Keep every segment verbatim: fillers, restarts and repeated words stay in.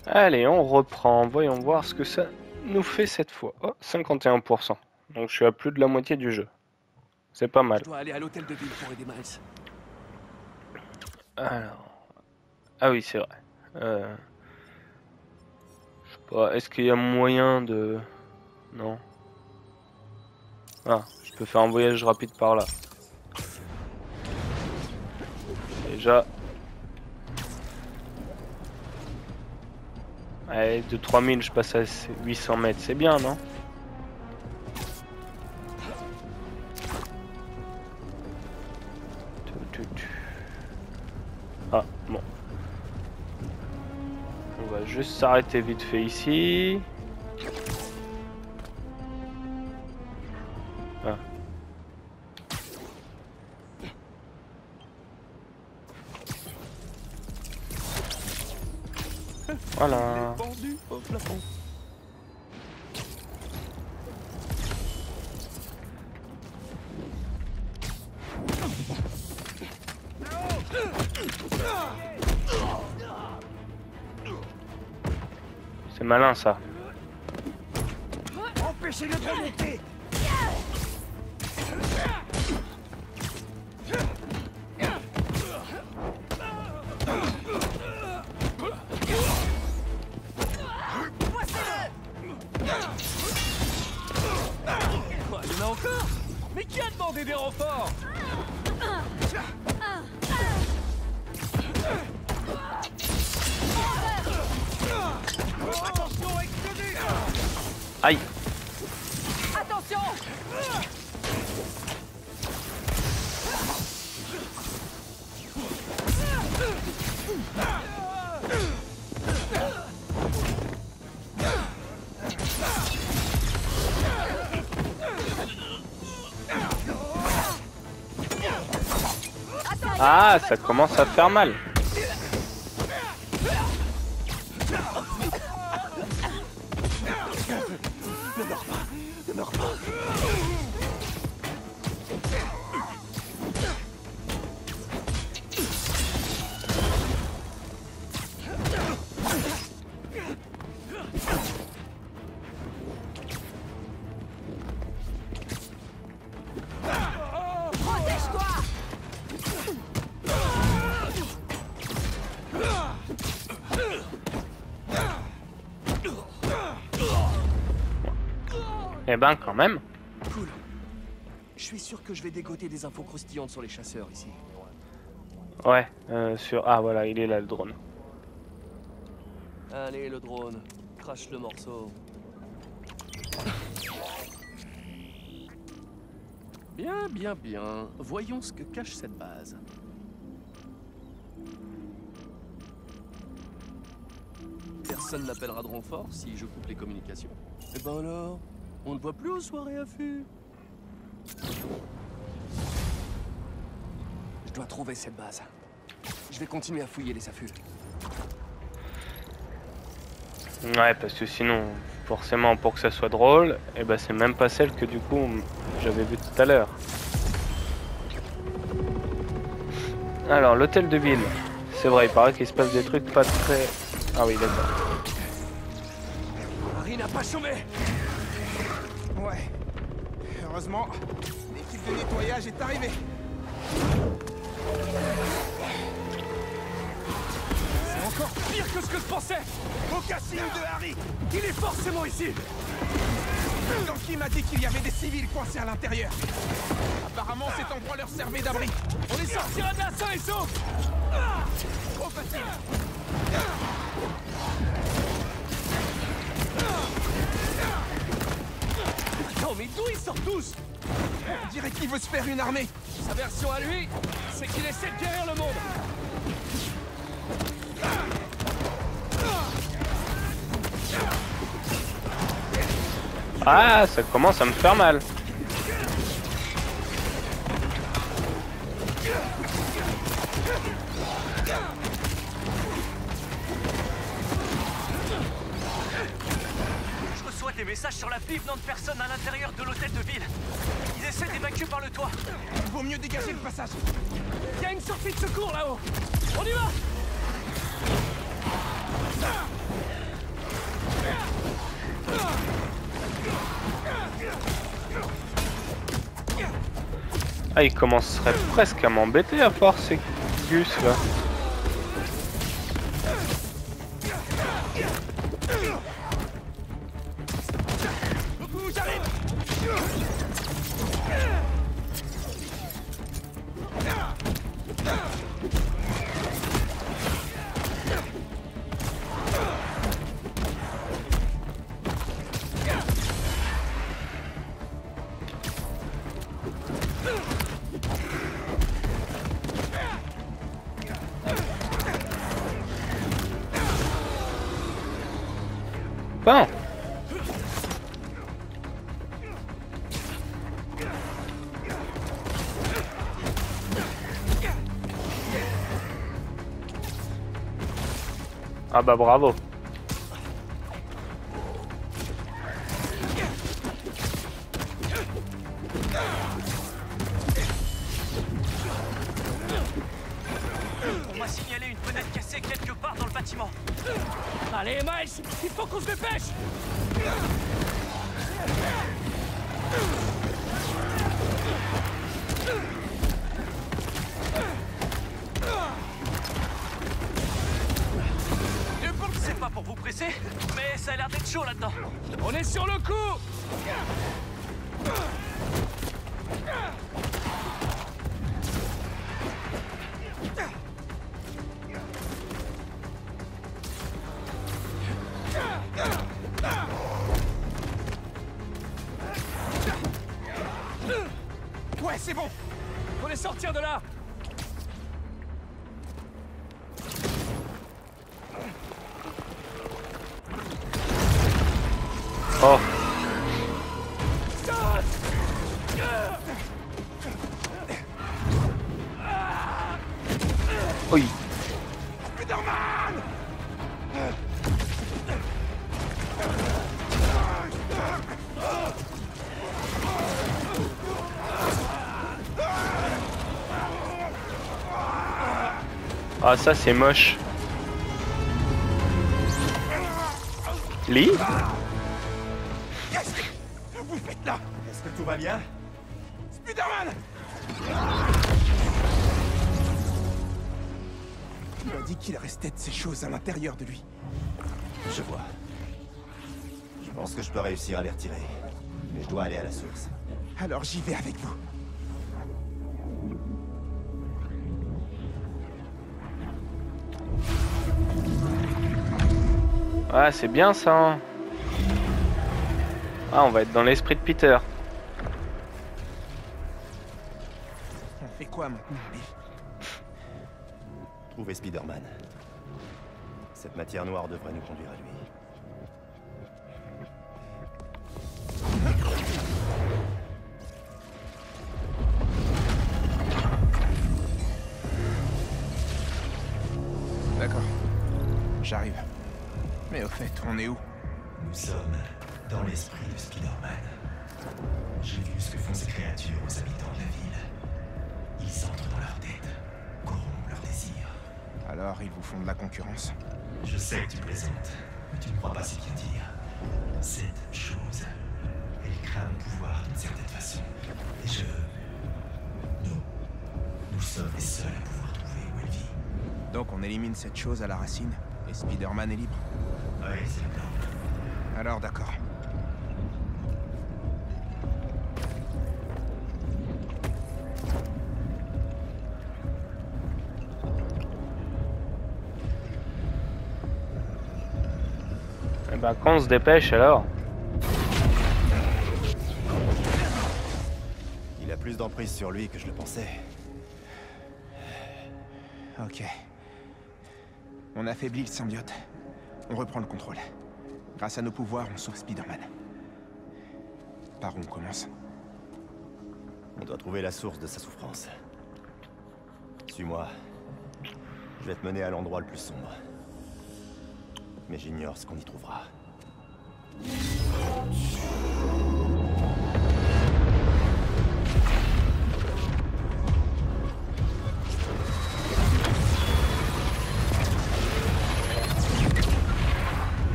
Allez, on reprend. Voyons voir ce que ça nous fait cette fois. Oh, cinquante et un pour cent. Donc je suis à plus de la moitié du jeu. C'est pas mal. Je dois aller à l'hôtel de ville pour aider Miles. Alors... Ah oui, c'est vrai. Euh... Je sais pas, est-ce qu'il y a moyen de... Non. Ah, je peux faire un voyage rapide par là. Déjà... Allez, de trois mille, je passe à huit cents mètres. C'est bien, non? Ah, bon. On va juste s'arrêter vite fait ici. Ah. Voilà. Pendu au plafond. C'est malin ça. Empêchez-le de monter. Quoi, il y en a encore? Mais qui a demandé des renforts? Attention, explosif! Aïe. Attention! Ah, ça commence à faire mal. Ne meurs pas! Ne meurs pas! Eh ben quand même. Cool. Je suis sûr que je vais dégoter des infos croustillantes sur les chasseurs ici. Ouais, euh, sur... Ah voilà, il est là le drone. Allez, le drone. Crache le morceau. Bien, bien, bien. Voyons ce que cache cette base. Personne n'appellera de renfort si je coupe les communications. Eh ben alors, on ne voit plus aux soirées affût. Je dois trouver cette base. Je vais continuer à fouiller les affûts. Ouais, parce que sinon, forcément, pour que ça soit drôle, et ben c'est même pas celle que du coup j'avais vue tout à l'heure. Alors, l'hôtel de ville. C'est vrai, il paraît qu'il se passe des trucs pas très... Ah oui, d'accord. Harry n'a pas chômé. Ouais. Heureusement, l'équipe de nettoyage est arrivée. C'est encore pire que ce que je pensais. Aucun signe de Harry. Il est forcément ici. Yankee m'a dit qu'il y avait des civils coincés à l'intérieur. Apparemment, cet endroit leur servait d'abri. On les sortira de là sains et saufs. Trop facile. Non mais d'où ils sortent tous? On dirait qu'il veut se faire une armée. Sa version à lui, c'est qu'il essaie de guérir le monde. Ah, ça commence à me faire mal. Je reçois des messages sur l'appli venant de personnes à l'intérieur de l'hôtel de ville. Ils essaient d'évacuer par le toit. Il vaut mieux dégager le passage. Il y a une sortie de secours là-haut. On y va. Ah, il commencerait presque à m'embêter à force ces Gus là. Bon. Ah bah bravo. On m'a signalé une fenêtre cassée quelque part dans le bâtiment. Allez, Miles, il faut qu'on se dépêche. C'est pas pour vous presser, mais ça a l'air d'être chaud là-dedans. On est sur le coup. Ouais, c'est bon. Faut les sortir de là. Oh. Oui. Spider-Man! Ah ça c'est moche. Lee? Qu'est-ce que vous faites là? Est-ce que tout va bien? Spider-Man! Il m'a dit qu'il restait de ces choses à l'intérieur de lui. Je vois. Je pense que je peux réussir à les retirer. Mais je dois aller à la source. Alors j'y vais avec vous. Ah c'est bien ça. Hein. Ah on va être dans l'esprit de Peter. On fait quoi maintenant, Bill? Trouver Spider-Man. Cette matière noire devrait nous conduire à lui. D'accord. J'arrive. Mais au fait, on est où? Nous sommes dans l'esprit de Spider-Man. J'ai vu ce que font ces créatures aux habitants de la ville. Ils entrent dans leur tête, corrompent leurs désirs. Alors, ils vous font de la concurrence? Je sais que tu plaisantes, mais tu ne crois pas si bien dire. Cette chose, elle crame le pouvoir d'une certaine façon. Et je... Nous, nous sommes les seuls à pouvoir trouver où elle vit. Donc on élimine cette chose à la racine, et Spider-Man est libre? Oui, c'est le plan. Alors d'accord. Eh ben quand on se dépêche alors. Il a plus d'emprise sur lui que je le pensais. Ok. On affaiblit le symbiote. On reprend le contrôle. Grâce à nos pouvoirs, on sauve Spider-Man. Par où on commence? On doit trouver la source de sa souffrance. Suis-moi. Je vais te mener à l'endroit le plus sombre. Mais j'ignore ce qu'on y trouvera.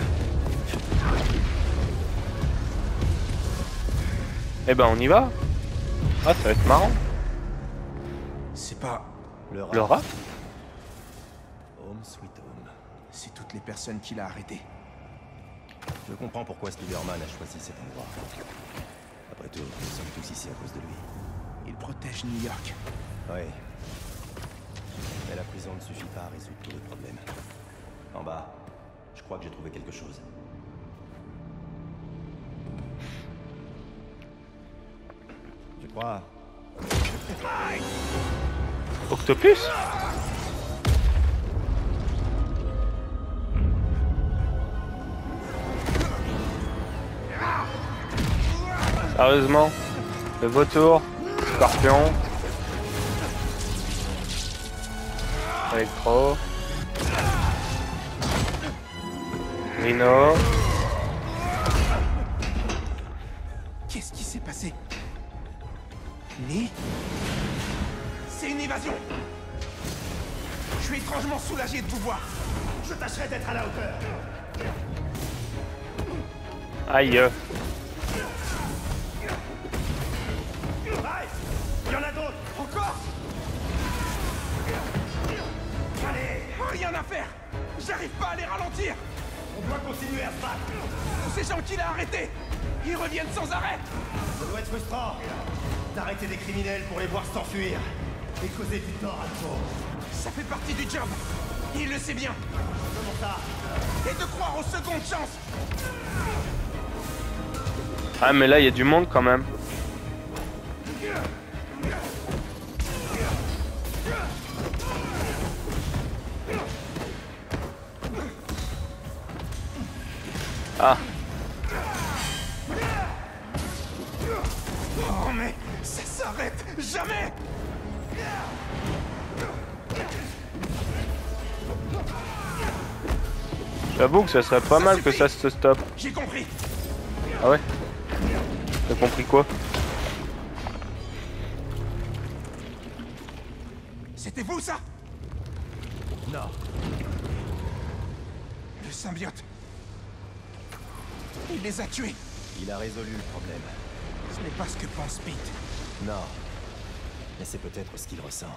Eh ben on y va. Ah, ça va être marrant. C'est pas... Le rat. Le rat? Home sweet home. C'est toutes les personnes qu'il a arrêtées. Je comprends pourquoi Spider-Man a choisi cet endroit. Après tout, nous sommes tous ici à cause de lui. Il protège New York. Oui. Mais la prison ne suffit pas à résoudre tous les problèmes. En bas, je crois que j'ai trouvé quelque chose. Je crois. Octopus? Sérieusement? Le vautour? Scorpion? Electro? Rhino? Qu'est-ce qui s'est passé? Lee? C'est une évasion! Je suis étrangement soulagé de vous voir. Je tâcherai d'être à la hauteur. Aïe! Allez, il y en a d'autres. Encore? Allez, Rien à faire! J'arrive pas à les ralentir! on doit continuer à se battre. Tous ces gens qu'il a arrêtés! Ils reviennent sans arrêt! Ça doit être frustrant d'arrêter des criminels pour les voir s'enfuir et causer du tort à nouveau. Ça fait partie du job! Il le sait bien! Comment ça? Et de croire aux secondes chances! Ah, mais là, il y a du monde quand même. Ah. Oh mais ça s'arrête jamais! J'avoue que ça serait pas mal que ça se stoppe. J'ai compris! Ah ouais? T'as compris quoi? C'était vous ça? Non. Le symbiote! Il les a tués! Il a résolu le problème. Ce n'est pas ce que pense Pete. Non. Mais c'est peut-être ce qu'il ressent.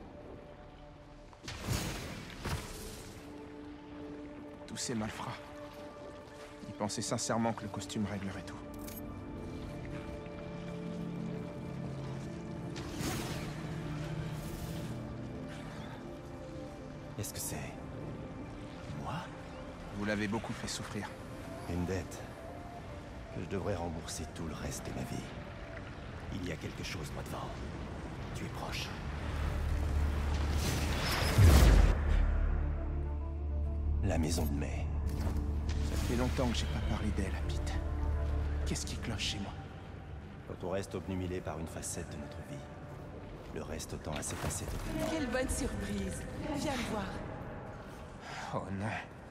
Tous ces malfrats. Ils pensaient sincèrement que le costume réglerait tout. Est-ce que c'est... moi? Vous l'avez beaucoup fait souffrir. Une dette que je devrais rembourser tout le reste de ma vie. Il y a quelque chose moi devant. Tu es proche. La maison de mai. Ça fait longtemps que j'ai pas parlé d'elle à Pete. Qu'est-ce qui cloche chez moi? Quand on reste obnubilé par une facette de notre vie, le reste tend à s'effacer totalement. Quelle bonne surprise. Viens me voir. Oh non.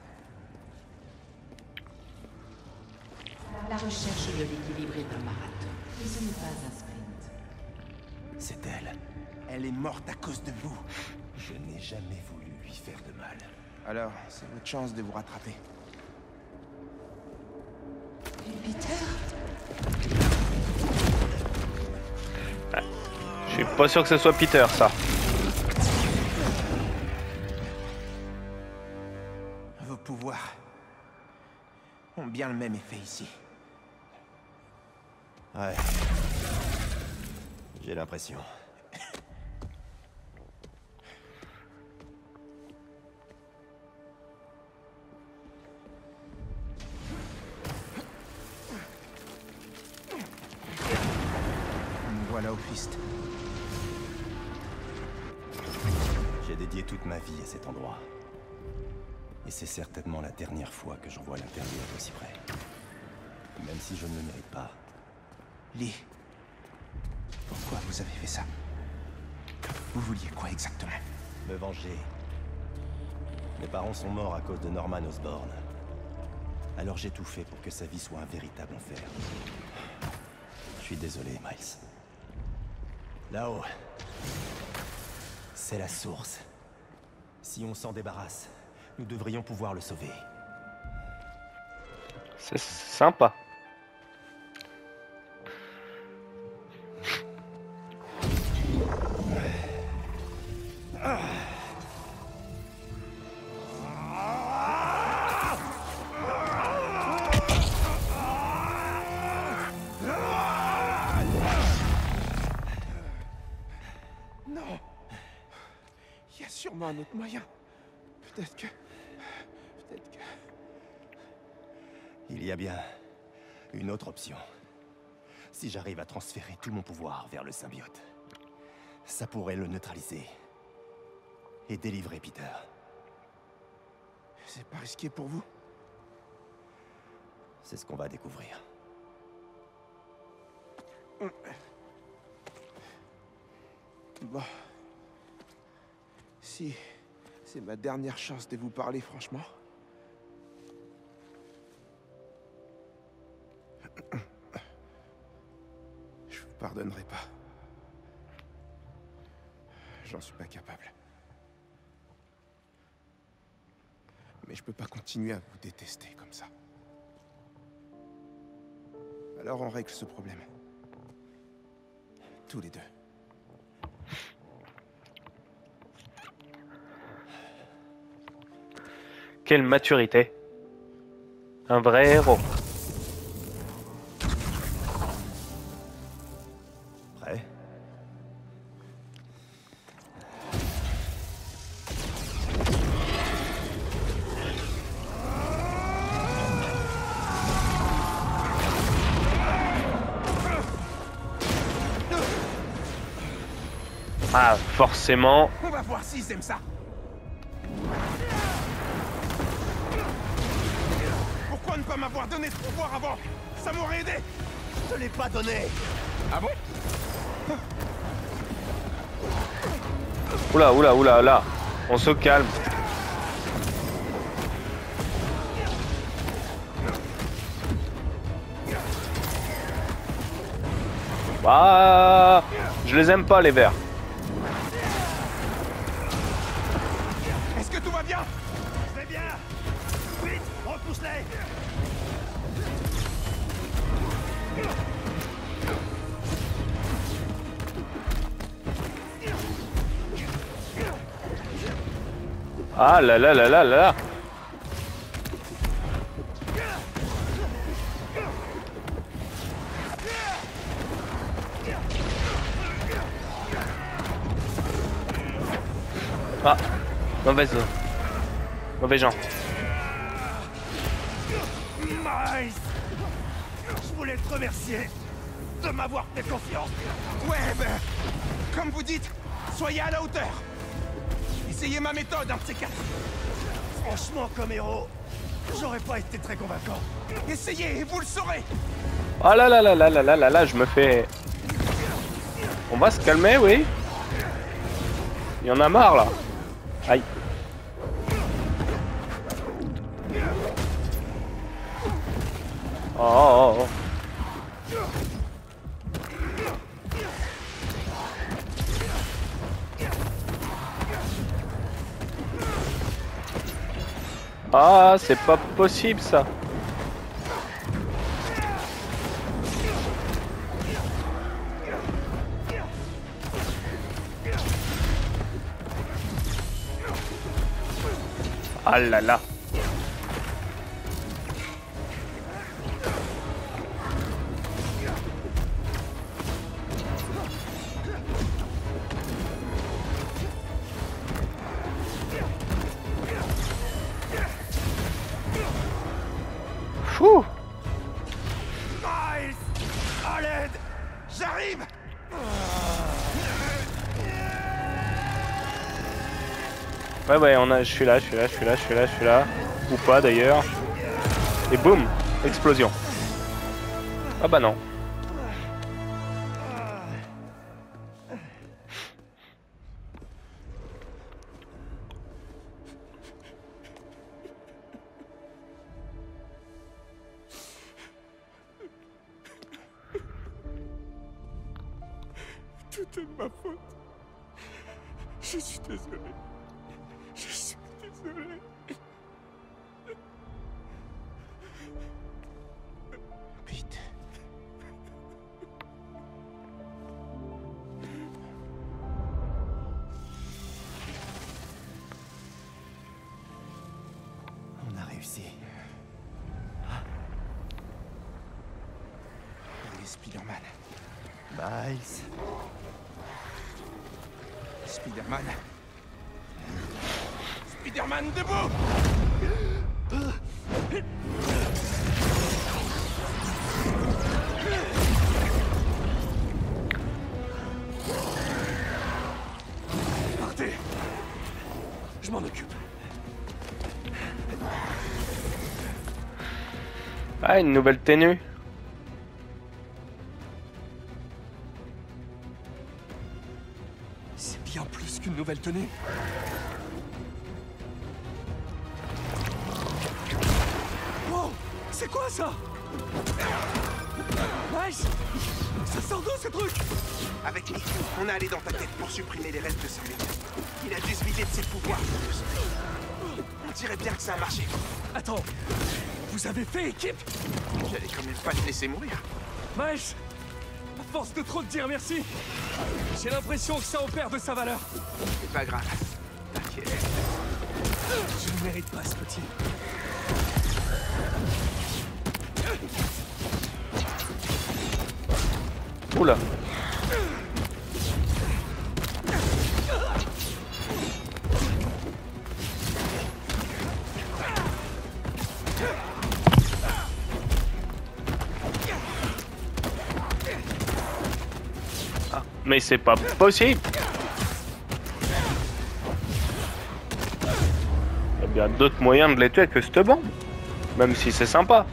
La recherche de l'équilibre est un marathon. Et ce n'est pas un sprint. C'est elle. Elle est morte à cause de vous. Je n'ai jamais voulu lui faire de mal. Alors, c'est votre chance de vous rattraper. Peter? Je suis pas sûr que ce soit Peter, ça. Vos pouvoirs ont bien le même effet ici. Ouais. J'ai l'impression. Me voilà au fist. J'ai dédié toute ma vie à cet endroit. Et c'est certainement la dernière fois que j'en vois l'intérieur d'aussi près. Même si je ne le mérite pas. Lee, pourquoi vous avez fait ça? Vous vouliez quoi exactement? Me venger. Mes parents sont morts à cause de Norman Osborn. Alors j'ai tout fait pour que sa vie soit un véritable enfer. Je suis désolé, Miles. Là-haut, c'est la source. Si on s'en débarrasse, nous devrions pouvoir le sauver. C'est sympa. sûrement un autre moyen. Peut-être que... Peut-être que... Il y a bien une autre option. Si j'arrive à transférer tout mon pouvoir vers le symbiote, ça pourrait le neutraliser et délivrer Peter. C'est pas risqué pour vous? C'est ce qu'on va découvrir. Bon. Si c'est ma dernière chance de vous parler, franchement. Je vous pardonnerai pas. J'en suis pas capable. Mais je peux pas continuer à vous détester comme ça. Alors on règle ce problème. Tous les deux. Quelle maturité. Un vrai héros. Prêt? Ah, forcément. On va voir s'ils aiment ça. Pourquoi ne pas m'avoir donné ce pouvoir avant? Ça m'aurait aidé. Je te l'ai pas donné! Ah bon? Oula, oula, oula, là. On se calme. Ah, je les aime pas, les verts. Est-ce que tout va bien? Je vais bien! Vite! Repousse-les! Ah là là là là là là. Ah, mauvaise, mauvais gens. Miles! Je voulais te remercier de m'avoir fait confiance. Ouais, ben... Comme vous dites, soyez à la hauteur. Essayez ma méthode, un de ces quatre. Franchement, comme héros, j'aurais pas été très convaincant. Essayez et vous le saurez. Ah là là là là là là là là, je me fais... On va se calmer, oui. Il y en a marre, là. Aïe. Oh, oh, oh. Ah, c'est pas possible, ça. Ah là là. Fou. Miles! À l'aide! J'arrive! Ouais ouais, on a, je suis là, je suis là, je suis là, je suis là, je suis là. Ou pas d'ailleurs. Et boum, explosion. Ah bah non. Tout est de ma faute. Je suis désolé. Je suis désolé. Pete. On a réussi. Il est Spider-Man. Miles. Spider-Man. Spider-Man, debout! Partez. Je m'en occupe. Ah, une nouvelle tenue. C'est bien plus qu'une nouvelle tenue. Wow, c'est quoi ça? Nice. Ça sort d'où ce truc? Avec Nick, on est allé dans ta tête pour supprimer les restes de Symbiote. Il a dû se vider de ses pouvoirs. On dirait bien que ça a marché. Attends, vous avez fait équipe? J'allais quand même pas te laisser mourir. Miles, à force de trop te dire merci, j'ai l'impression que ça en perd de sa valeur. C'est pas grave. T'inquiète. Je ne mérite pas ce petit. Oula. Ah, mais c'est pas possible. Il y a bien d'autres moyens de les tuer que cette bombe. Même si c'est sympa.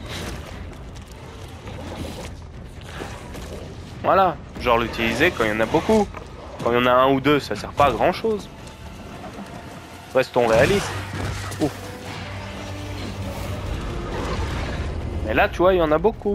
Voilà, genre l'utiliser quand il y en a beaucoup. Quand il y en a un ou deux, ça sert pas à grand chose. Restons réalistes. Ouf. Mais là, tu vois, il y en a beaucoup.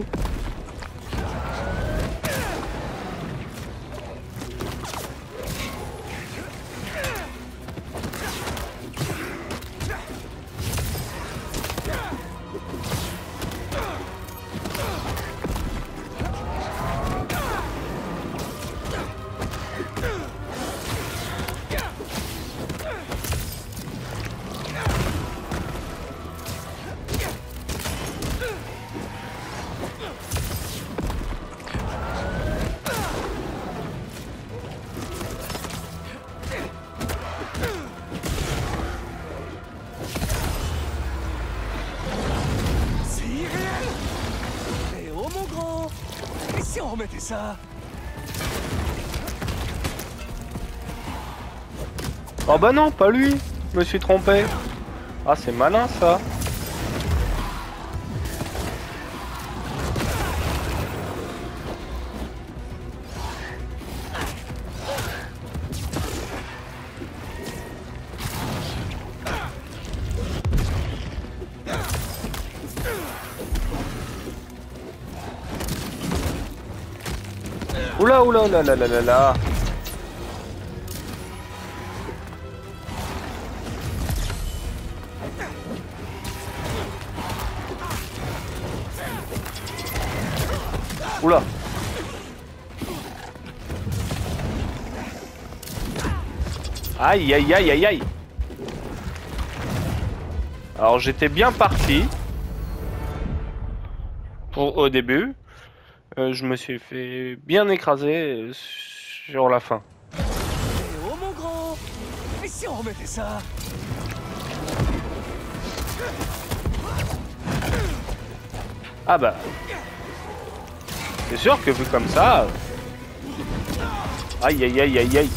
Remettez ça. Oh bah non, pas lui. Je me suis trompé. Ah, c'est malin ça. Oula, oula, oula, là, là, là, là. Oula. Aïe, aïe, aïe, aïe, aïe. Alors, j'étais bien parti. Pour, au début. Euh, je me suis fait bien écraser sur la fin. Eh oh mon grand! Et si on remettait ça? Ah bah... C'est sûr que vu comme ça... Aïe aïe aïe aïe aïe.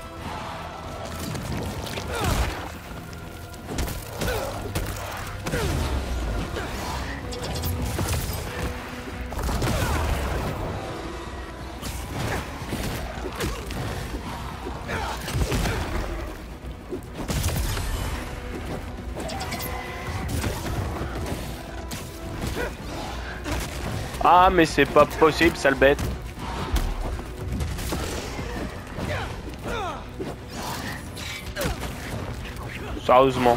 Ah mais c'est pas possible, sale bête. Sérieusement.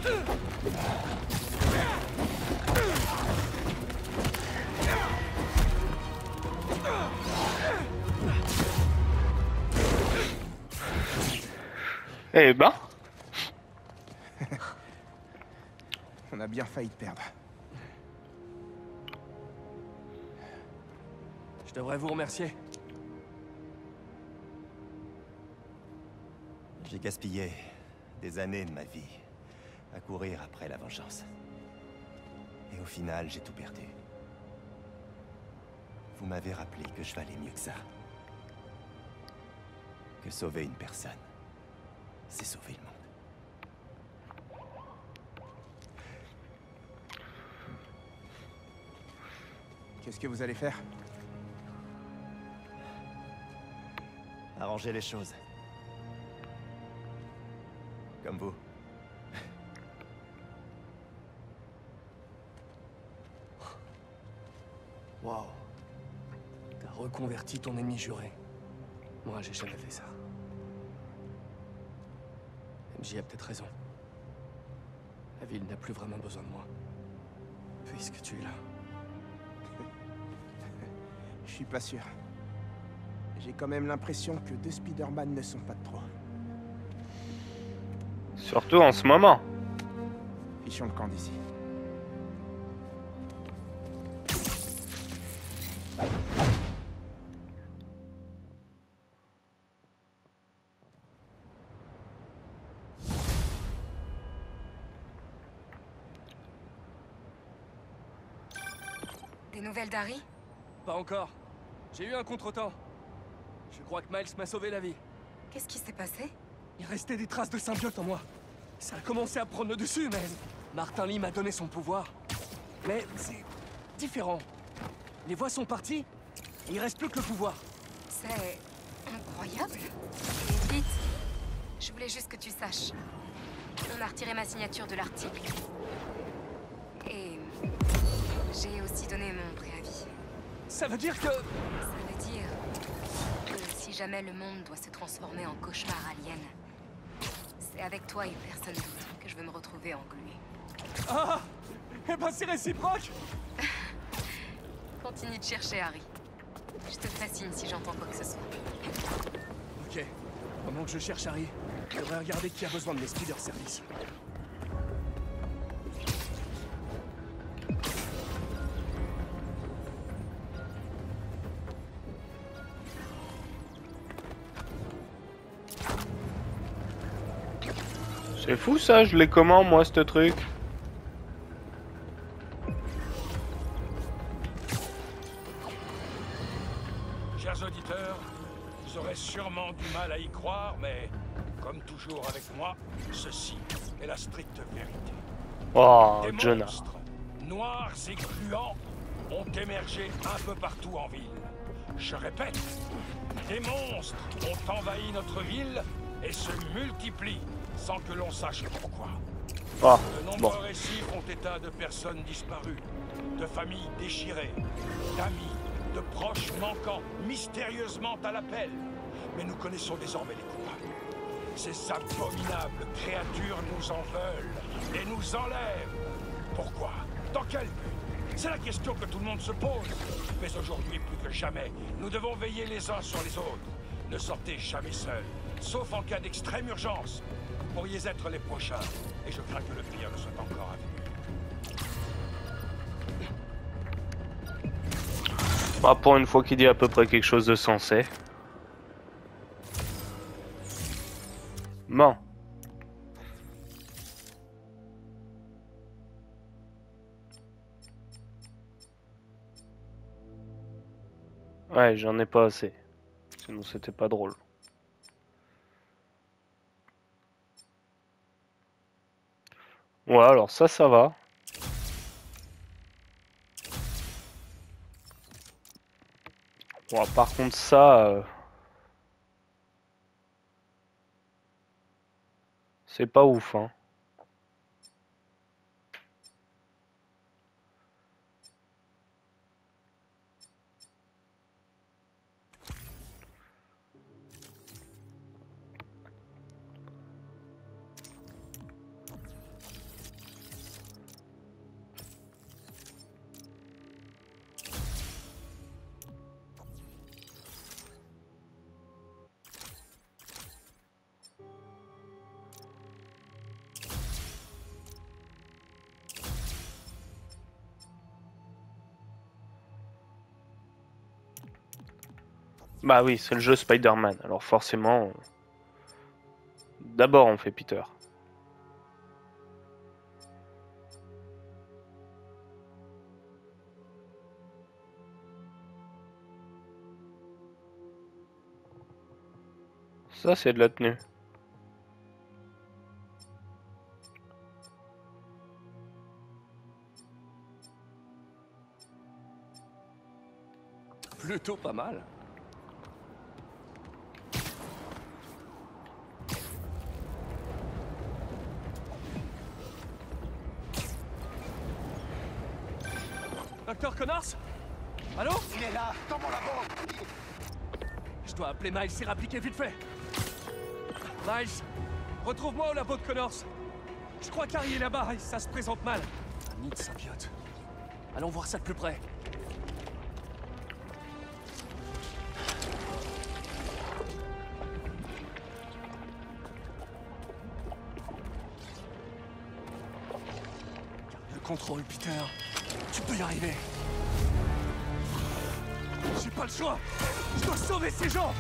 Eh ben. On a bien failli te perdre. Je devrais vous remercier. J'ai gaspillé des années de ma vie à courir après la vengeance. Et au final, j'ai tout perdu. Vous m'avez rappelé que je valais mieux que ça. Que sauver une personne, c'est sauver le monde. Qu'est-ce que vous allez faire? Arranger les choses. Comme vous. Waouh. T'as reconverti ton ennemi juré. Moi, j'ai jamais fait ça. M J a peut-être raison. La ville n'a plus vraiment besoin de moi. Puisque tu es là. Je suis pas sûr. J'ai quand même l'impression que deux Spider-Man ne sont pas de trop. Surtout en ce moment. Fichons le camp d'ici. Des nouvelles d'Harry? Pas encore. J'ai eu un contretemps. Je crois que Miles m'a sauvé la vie. Qu'est-ce qui s'est passé? Il restait des traces de symbiote en moi. Ça a commencé à prendre le dessus, mais... Martin Lee m'a donné son pouvoir. Mais c'est... différent. Les voix sont parties, et il reste plus que le pouvoir. C'est... incroyable. Et vite. Je voulais juste que tu saches. On a retiré ma signature de l'article. Et... j'ai aussi donné mon préavis. Ça veut dire que... Ça veut dire que si jamais le monde doit se transformer en cauchemar alien, c'est avec toi et personne d'autre que je veux me retrouver englué. Ah! Eh ben c'est réciproque! Continue de chercher, Harry. Je te ferai signe si j'entends quoi que ce soit. Ok. Pendant que je cherche Harry, je devrais regarder qui a besoin de mes spider services. C'est fou ça, je l'ai comment moi ce truc? Chers auditeurs, vous aurez sûrement du mal à y croire, mais comme toujours avec moi, ceci est la stricte vérité. Oh, Des Jonah. monstres, noirs et gluants, ont émergé un peu partout en ville. Je répète, des monstres ont envahi notre ville et se multiplient sans que l'on sache pourquoi. Oh, De nombreux bon. récits font état de personnes disparues, de familles déchirées, d'amis, de proches manquant mystérieusement à l'appel. Mais nous connaissons désormais les coupables. Ces abominables créatures nous en veulent et nous enlèvent. Pourquoi? Dans quel but? C'est la question que tout le monde se pose. Mais aujourd'hui, plus que jamais, nous devons veiller les uns sur les autres. Ne sortez jamais seuls, sauf en cas d'extrême urgence. Vous pourriez être les prochains, et je crains que le pire ne soit encore à venir. Bah, pour une fois qu'il dit à peu près quelque chose de sensé. Bon. Ouais, j'en ai pas assez. Sinon c'était pas drôle. Ouais, alors ça, ça va. Bon, par contre ça... Euh... c'est pas ouf, hein. Bah oui, c'est le jeu Spider-Man, alors forcément... D'abord on fait Peter. Ça, c'est de la tenue. Plutôt pas mal. Docteur Connors? Allô? Il est là, dans mon labo. Je dois appeler Miles et rappliquer vite fait. Miles, retrouve-moi au labo de Connors. Je crois qu'Harry est là-bas et ça se présente mal. Un nid de symbiote. Allons voir ça de plus près. Garde le contrôle, Peter. Tu peux y arriver. J'ai pas le choix. Je dois sauver ces gens.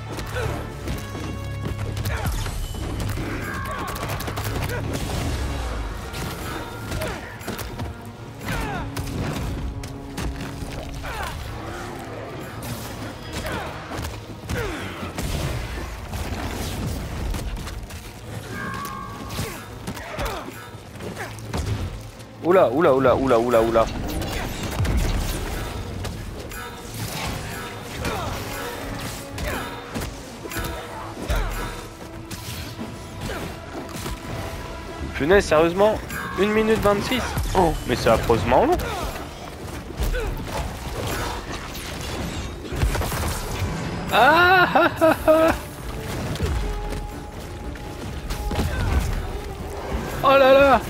Oula, oula, oula, oula, oula, oula. Punaise, sérieusement, une minute vingt-six. Oh, mais c'est affreusement long. Ah ah ah ah. Oh là là.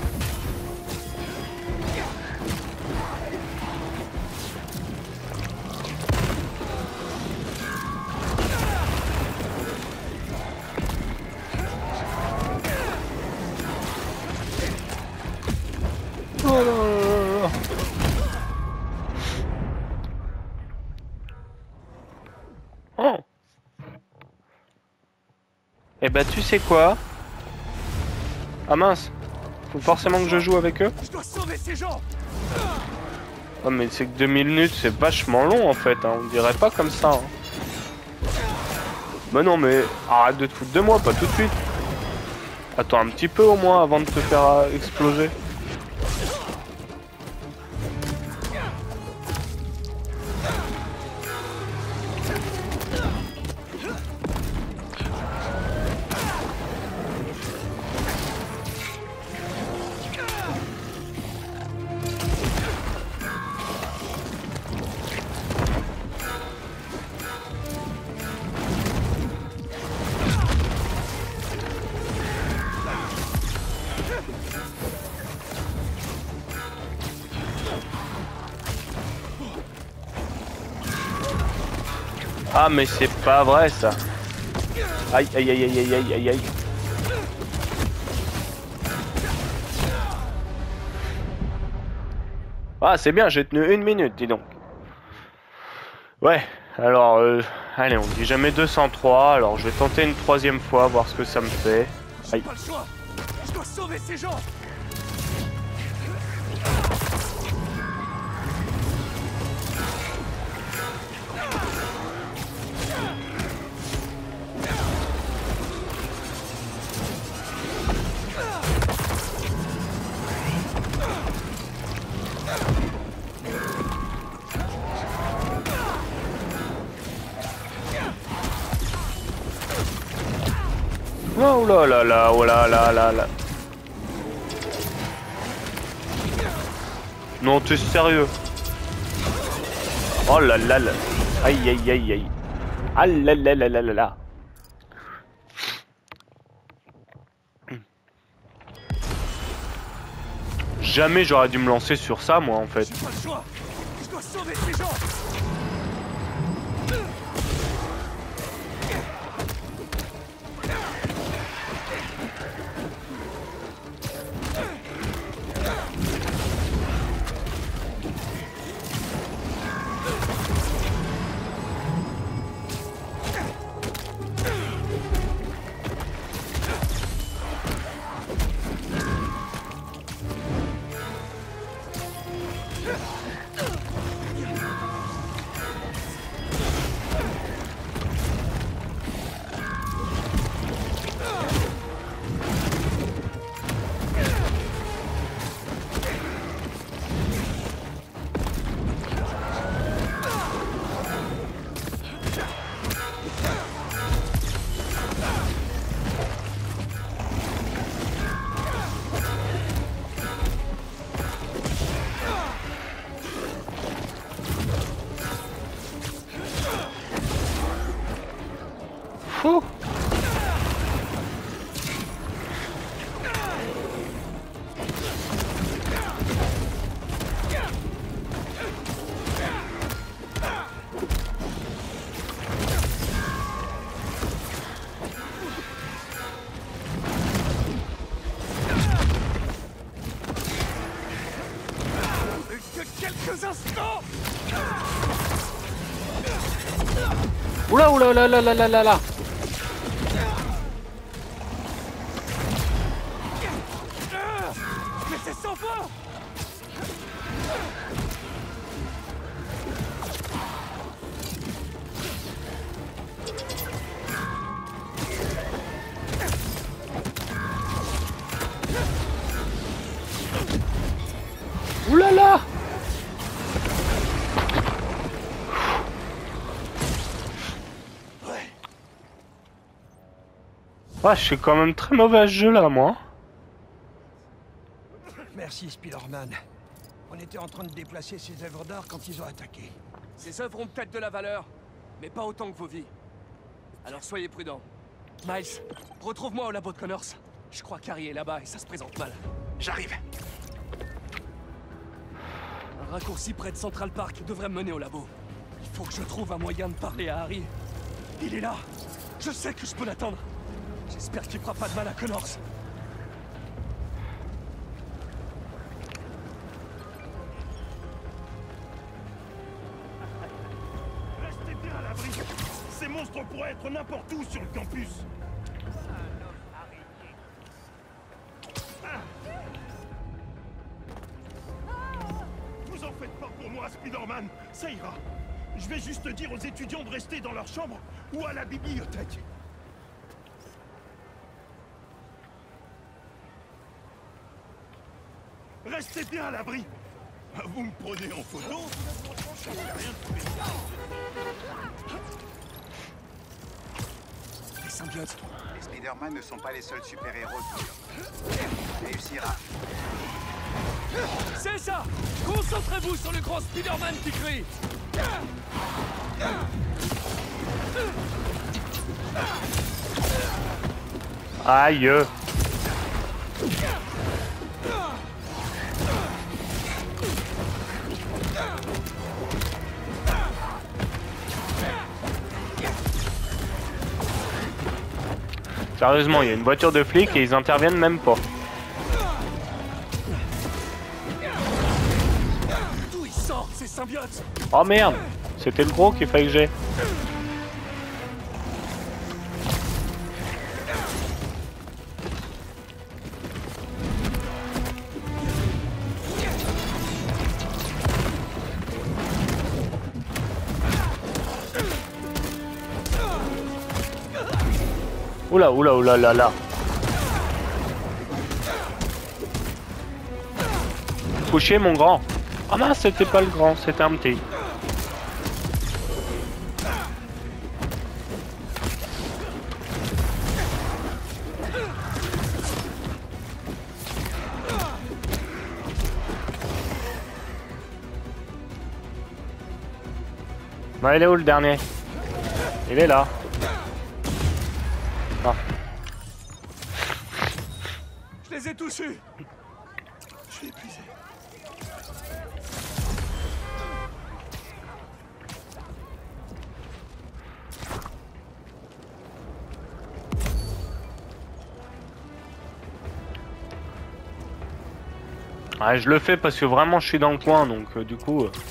Oh là là là. Oh. Eh bah tu sais quoi? Ah mince. Faut forcément que je joue avec eux. Je dois sauver ces gens. Oh mais c'est que deux minutes, c'est vachement long en fait, hein. On dirait pas comme ça. Hein. Bah non mais arrête de te foutre de moi, pas tout de suite. Attends un petit peu au moins avant de te faire euh, exploser. Ah mais c'est pas vrai ça. Aïe aïe aïe aïe aïe aïe aïe aïe. Ah c'est bien, j'ai tenu une minute, dis donc. Ouais, alors euh, allez, on dit jamais deux cent trois, alors je vais tenter une troisième fois, voir ce que ça me fait. Aïe. J'ai pas le choix. Je dois sauver ces gens. Oh là là là, oh là là là là. Non, t'es sérieux? Oh là là là. Aïe aïe aïe aïe. Ah là là là là là là. Jamais j'aurais dû me lancer sur ça, moi, en fait. J'ai pas le choix. Je dois sauver ces gens. quelques instants. Oula oula oula là là là là là. Mais c'est sans fin. Oula là. Ah, je suis quand même très mauvais à ce jeu là, moi. Merci, Spider-Man. On était en train de déplacer ces œuvres d'art quand ils ont attaqué. Ces œuvres ont peut-être de la valeur, mais pas autant que vos vies. Alors soyez prudents. Miles, retrouve-moi au labo de Connors. Je crois qu'Harry est là-bas et ça se présente mal. J'arrive. Un raccourci près de Central Park devrait me mener au labo. Il faut que je trouve un moyen de parler à Harry. Il est là. Je sais que je peux l'attendre. J'espère qu'il fera pas de mal à Connors. Restez bien à l'abri. Ces monstres pourraient être n'importe où sur le campus. Vous en faites pas pour moi, Spider-Man. Ça ira. Je vais juste dire aux étudiants de rester dans leur chambre ou à la bibliothèque. Restez bien à l'abri. Vous me prenez en photo? Je ne fais rien de spécial. Les symbiotes. Les Spider-Man ne sont pas les seuls super-héros de réussira. C'est ça. Concentrez-vous sur le grand Spider-Man qui crie. Aïe. Sérieusement, il y a une voiture de flic et ils interviennent même pas. D'où ils sortent ces symbiotes? Oh merde, c'était le gros qu'il fallait que j'ai. Oula, oula, oula, là, là. Couché, mon grand. Ah mince, c'était pas le grand, c'était un petit. Bah, il est où le dernier? Il est là. Ah. Je les ai tous eus. Je suis épuisé. Ouais, je le fais parce que vraiment je suis dans le coin, donc euh, du coup... Euh...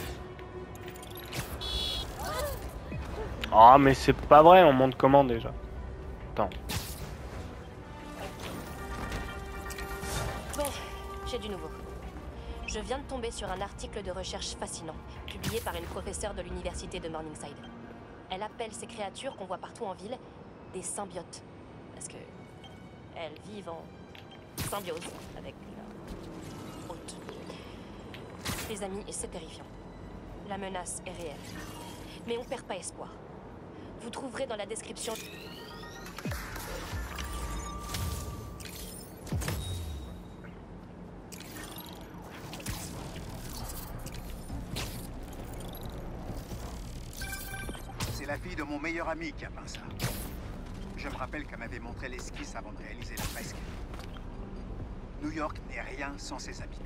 Ah, mais c'est pas vrai, on monte comment déjà? Attends. Bon, j'ai du nouveau. Je viens de tomber sur un article de recherche fascinant, publié par une professeure de l'université de Morningside. Elle appelle ces créatures qu'on voit partout en ville des symbiotes. Parce que elles vivent en symbiose avec leur hôte. Les amis, c'est terrifiant. La menace est réelle. Mais on perd pas espoir. Vous trouverez dans la description... C'est la fille de mon meilleur ami qui a peint ça. Je me rappelle qu'elle m'avait montré l'esquisse avant de réaliser la fresque. New York n'est rien sans ses habitants.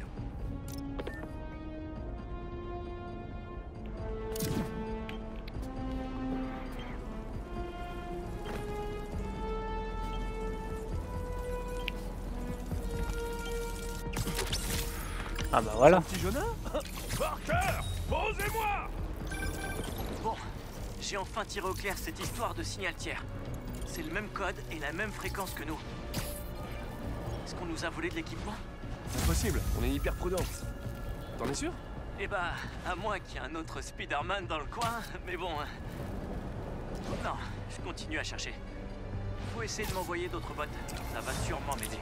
Ah bah voilà. Petit jeune homme. Parker, posez-moi. Bon, j'ai enfin tiré au clair cette histoire de signal tiers. C'est le même code et la même fréquence que nous. Est-ce qu'on nous a volé de l'équipement? Impossible, on est hyper prudent. T'en es sûr? Eh bah, à moins qu'il y ait un autre Spider-Man dans le coin, mais bon... hein. Non, je continue à chercher. Faut essayer de m'envoyer d'autres bots, ça va sûrement m'aider.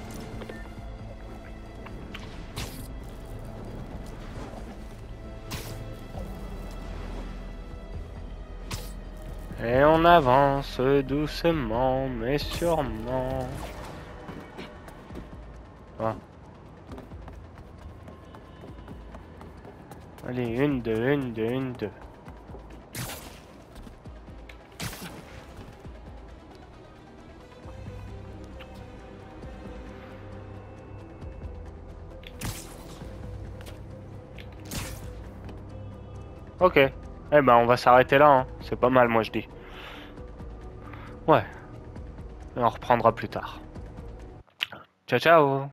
Et on avance doucement, mais sûrement. Ah. Allez, une, deux, une, deux, une, deux. Ok. Eh ben, on va s'arrêter là, hein. C'est pas mal, moi, je dis. Ouais. Et on reprendra plus tard. Ciao, ciao.